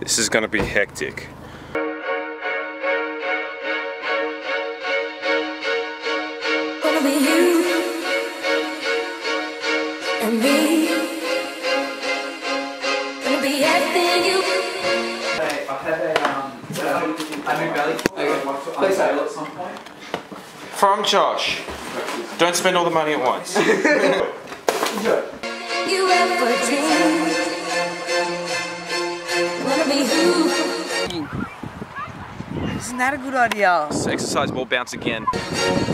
This is gonna be hectic. Gonna be you and me. Gonna be everything you. From Josh. Don't spend all the money at once. You ever dreamed? Wanna be who? Isn't that a good idea? Let's exercise more, bounce again. You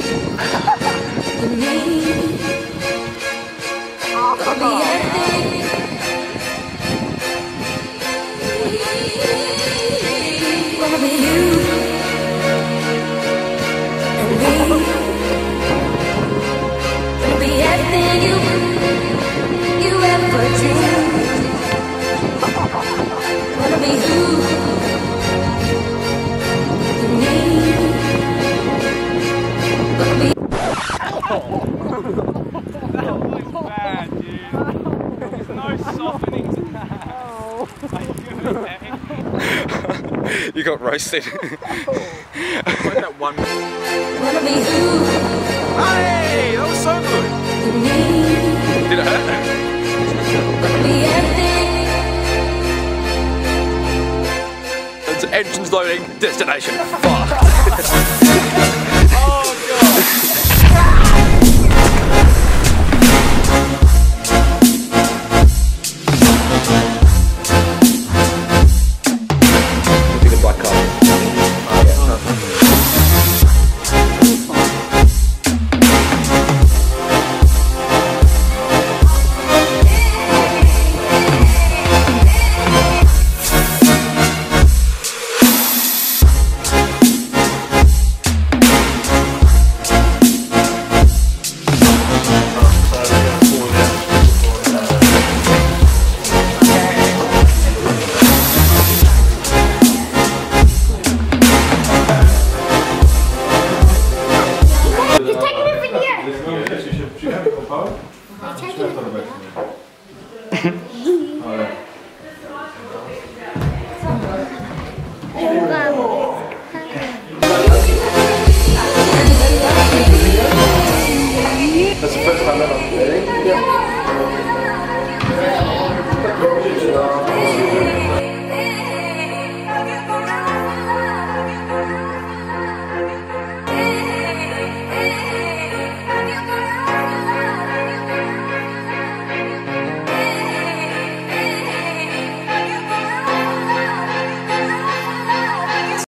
need. Gonna be everything. Gonna be you and me. Gonna be everything you ever dreamed. Gonna be who you need. Gonna be. That was bad, dude. There's no softening to that. Are you okay? You got roasted. Like that one. Wanna be who Hey, that was so good. you need. Did it hurt? Gonna be everything. It's engines loading, destination fucked. Oh He's taking a video.